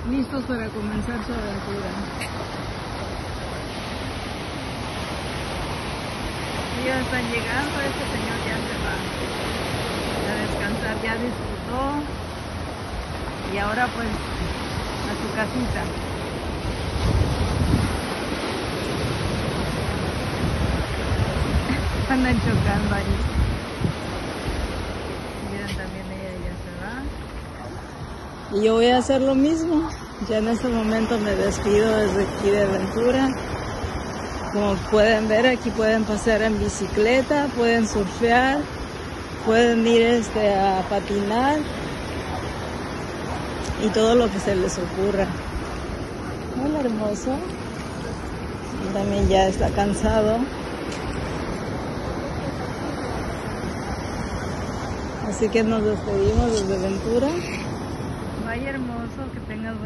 listos para comenzar su aventura. Ya están llegando, este señor ya se va a descansar, ya disfrutó y ahora pues a su casita. Andan chocando ahí. Miren, también ella ya se va. Y yo voy a hacer lo mismo. Ya en este momento me despido desde aquí de Ventura. Como pueden ver, aquí pueden pasear en bicicleta, pueden surfear, pueden ir a patinar y todo lo que se les ocurra. Muy hermoso. Y también ya está cansado. Así que nos despedimos desde Ventura. Vaya hermoso, que tengas